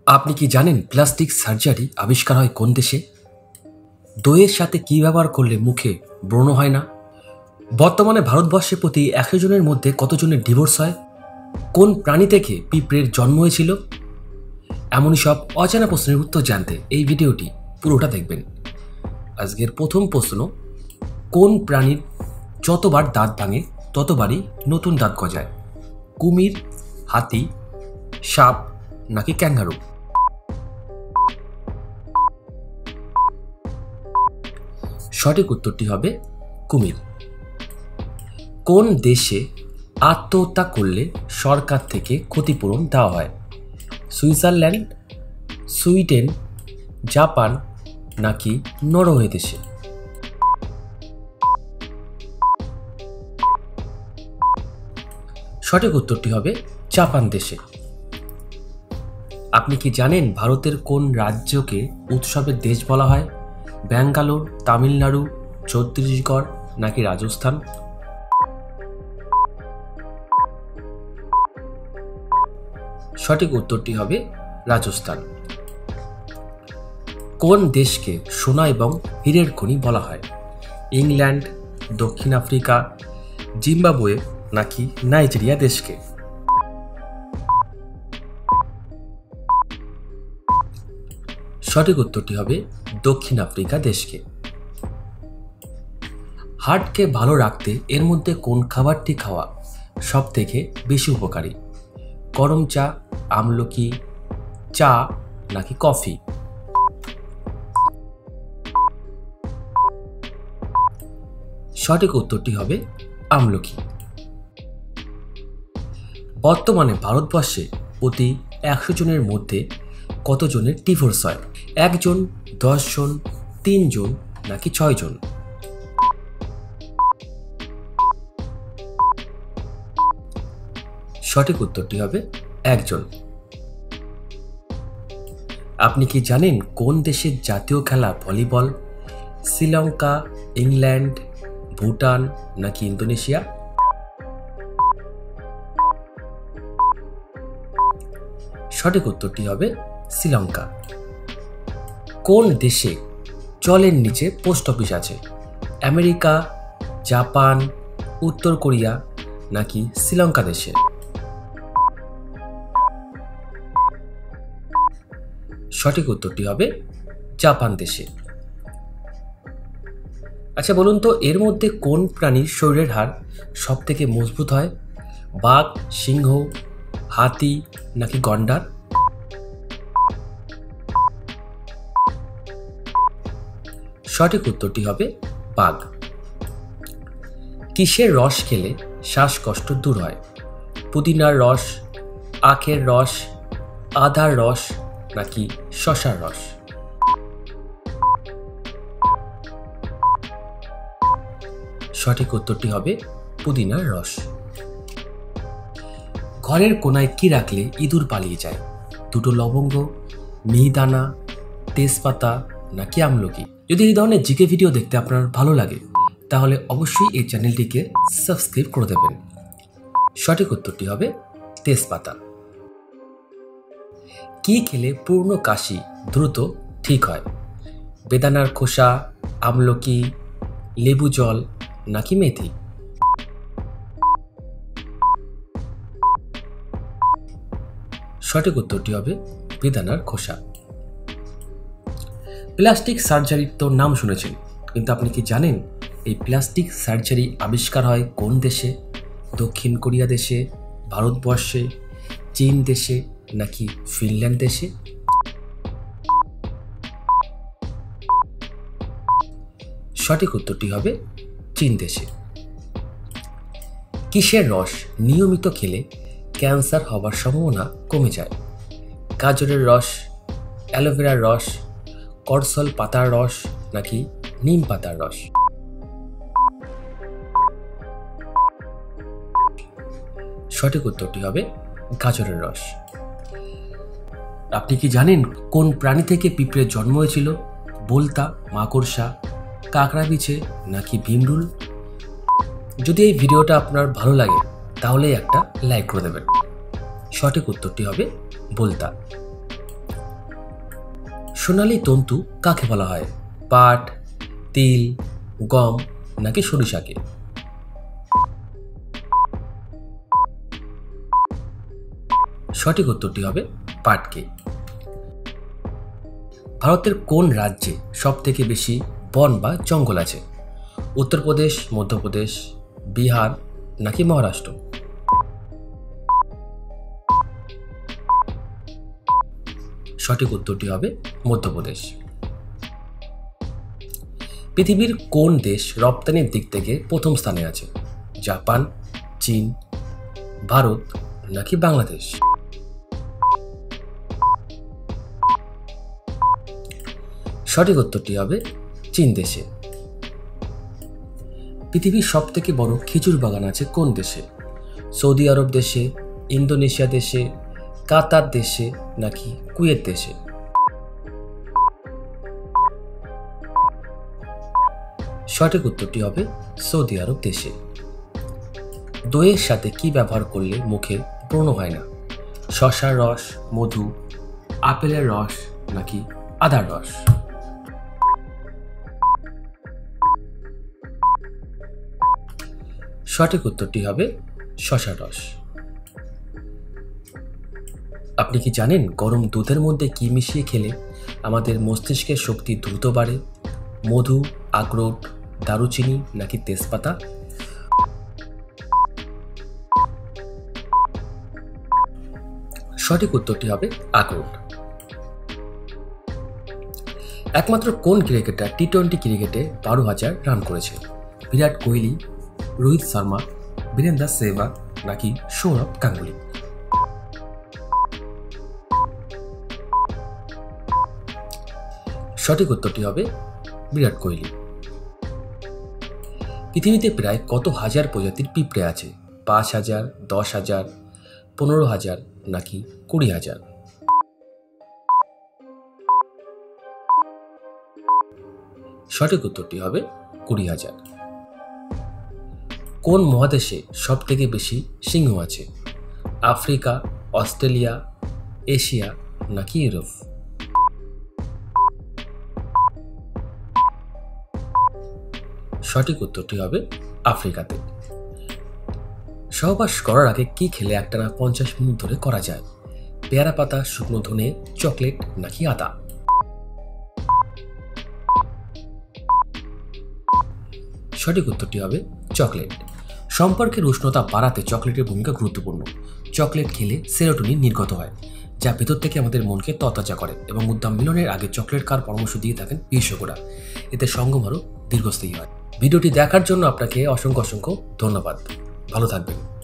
আপনি কি জানেন প্লাস্টিক সার্জারি আবিষ্কার হয় কোন দেশে? দইয়ের সাথে কি ব্যবহার করলে মুখে ব্রণ হয় না? বর্তমানে ভারতবর্ষে প্রতি 100 জনের মধ্যে কতজনের ডিভোর্স হয়? কোন প্রাণী থেকে পিঁপড়ের জন্ম হয়েছিল? এমনই সব অজানা প্রশ্নের উত্তর জানতে এই ভিডিওটি পুরোটা দেখবেন। আজকের প্রথম প্রশ্ন, কোন প্রাণীর যতবার দাঁত ভাঙে ততবারই নতুন দাঁত গজায়? কুমির, হাতি, সাপ নাকি ক্যাঙ্গারু? সঠিক উত্তরটি হবে কুমির। কোন দেশে আত্মহত্যা করলে সরকার থেকে ক্ষতিপূরণ দেওয়া হয়? সুইজারল্যান্ড, সুইডেন, জাপান নাকি নরওয়ে দেশে? সঠিক উত্তরটি হবে জাপান দেশে। আপনি কি জানেন ভারতের কোন রাজ্যকে উৎসবের দেশ বলা হয়? ব্যাঙ্গালোর, তামিলনাড়ু, ছত্তিশগড় নাকি রাজস্থান? সঠিক উত্তরটি হবে রাজস্থান। কোন দেশকে সোনা এবং হীরের খনি বলা হয়? ইংল্যান্ড, দক্ষিণ আফ্রিকা, জিম্বাবুয়ে নাকি নাইজেরিয়া দেশকে? সঠিক উত্তরটি হবে দক্ষিণ আফ্রিকা দেশকে। হার্টকে ভালো রাখতে এর মধ্যে কোন খাবারটি খাওয়া সব থেকে বেশি উপকারী? গরম চা, আমলকি, চা নাকি কফি? সঠিক উত্তরটি হবে আমলকি। বর্তমানে ভারতবর্ষে প্রতি 100 জনের মধ্যে কতজনের ডিভোর্স হয়? 1 জন, 10 জন, 3 জন নাকি 6 জন? সঠিক উত্তরটি হবে 1 জন। আপনি কি জানেন কোন দেশের জাতীয় খেলা ভলিবল? শ্রীলঙ্কা, ইংল্যান্ড, ভুটান নাকি ইন্দোনেশিয়া? সঠিক উত্তরটি হবে শ্রীলঙ্কা। কোন দেশে জলের নিচে পোস্ট অফিস আছে? আমেরিকা, জাপান, উত্তর কোরিয়া নাকি শ্রীলঙ্কা দেশে? সঠিক উত্তরটি হবে জাপান দেশে। আচ্ছা বলুন তো, এর মধ্যে কোন প্রাণীর শরীরের হাড় সব থেকে মজবুত হয়? বাঘ, সিংহ, হাতি নাকি গন্ডার? সঠিক উত্তরটি হবে বাঘ। কিসের রস খেলে শ্বাসকষ্ট দূর হয়? পুদিনার রস, আখের রস, আদার রস নাকি শসার রস? সঠিক উত্তরটি হবে পুদিনার রস। ঘরের কোনায় কি রাখলে ইঁদুর পালিয়ে যায়? 2টো লবঙ্গ, মিহিদানা, তেজপাতা নাকি আমলকি? যদি এই ধরনের জিকে ভিডিও দেখতে আপনার ভালো লাগে তাহলে অবশ্যই এই চ্যানেলটিকে সাবস্ক্রাইব করে দেবেন। সঠিক উত্তরটি হবে তেজপাতা। কি খেলে পূর্ণ কাশি দ্রুত ঠিক হয়? বেদানার খোসা, আমলকি, লেবু জল নাকি মেথি? সঠিক উত্তরটি হবে বেদানার খোসা। প্লাস্টিক সার্জারির তো নাম শুনেছেন, কিন্তু আপনি কি জানেন এই প্লাস্টিক সার্জারি আবিষ্কার হয় কোন দেশে? দক্ষিণ কোরিয়া দেশে, ভারতবর্ষে, চীন দেশে নাকি ফিনল্যান্ড দেশে? সঠিক উত্তরটি হবে চীন দেশে। কিসের রস নিয়মিত খেলে ক্যান্সার হবার সম্ভাবনা কমে যায়? গাজরের রস, অ্যালোভেরার রস, করসল পাতার রস নাকি নিম পাতার রস? সঠিক উত্তরটি হবে গাজরের রস। আপনি কি জানেন কোন প্রাণী থেকে পিঁপড়ের জন্ম হয়েছিল? বোলতা, মাকড়সা, কাঁকড়া বিছে নাকি ভীমরুল? যদি এই ভিডিওটা আপনার ভালো লাগে তাহলে একটা লাইক করে দেবেন। সঠিক উত্তরটি হবে বোলতা। সোনালী তন্তু কাকে বলা হয়? পাট, তিল, গম নাকি সরিষাকে? সঠিক উত্তরটি হবে পাটকে। ভারতের কোন রাজ্যে সব থেকে বেশি বন বা জঙ্গল আছে? উত্তরপ্রদেশ, মধ্যপ্রদেশ, বিহার নাকি মহারাষ্ট্র? সঠিক উত্তরটি হবে মধ্যপ্রদেশ। পৃথিবীর কোন দেশ রপ্তানির দিক থেকে প্রথম স্থানে আছে? জাপান, চীন, ভারত নাকি বাংলাদেশ? সঠিক উত্তরটি হবে চীন দেশে। পৃথিবীর সব থেকে বড় খেজুর বাগান আছে কোন দেশে? সৌদি আরব দেশে, ইন্দোনেশিয়া দেশে, কাতার দেশে নাকি কুয়েত দেশে? সঠিক উত্তরটি হবে সৌদি আরব দেশে। দইয়ের সাথে কি ব্যবহার করলে মুখে ব্রণ হয় না? শসার রস, মধু, আপেলের রস নাকি আদার রস? সঠিক উত্তরটি হবে শসার রস। আপনি কি জানেন গরম দুধের মধ্যে কি মিশিয়ে খেলে আমাদের মস্তিষ্কের শক্তি দ্রুত বাড়ে? মধু, আখরোট, দারুচিনি নাকি তেজপাতা? সঠিক উত্তরটি হবে আখরোট। একমাত্র কোন ক্রিকেটার টি-20 ক্রিকেটে 12,000 রান করেছে? বিরাট কোহলি, রোহিত শর্মা, বীরেন্দ্র সেহবাগ নাকি সৌরভ গাঙ্গুলি? সঠিক উত্তরটি হবে বিরাট কোহলি। পৃথিবীতে প্রায় কত হাজার প্রজাতির পিঁপড়ে আছে? 5,000, 10,000, 15,000 নাকি 20,000? সঠিক উত্তরটি হবে 20,000। কোন মহাদেশে সব থেকে বেশি সিংহ আছে? আফ্রিকা, অস্ট্রেলিয়া, এশিয়া নাকি ইউরোপ? সঠিক উত্তরটি হবে আফ্রিকাতে। সহবাস করার আগে কি খেলে একটানা 50 মিনিট ধরে করা যায়? পেয়ারা পাতা, শুকনো ধনে, চকলেট নাকি আদা? সঠিক উত্তরটি হবে চকলেট। সম্পর্কের উষ্ণতা বাড়াতে চকলেটের ভূমিকা গুরুত্বপূর্ণ। চকলেট খেলে সেরোটোনিন নির্গত হয়, যা ভেতর থেকে আমাদের মনকে তরতাজা করে এবং উদ্দাম মিলনের আগে চকলেট খাওয়ার পরামর্শ দিয়ে থাকেন বিশেষজ্ঞরা। এতে সঙ্গম আরও দীর্ঘস্থায়ী হয়। ভিডিওটি দেখার জন্য আপনাকে অসংখ্য ধন্যবাদ। ভালো থাকবেন।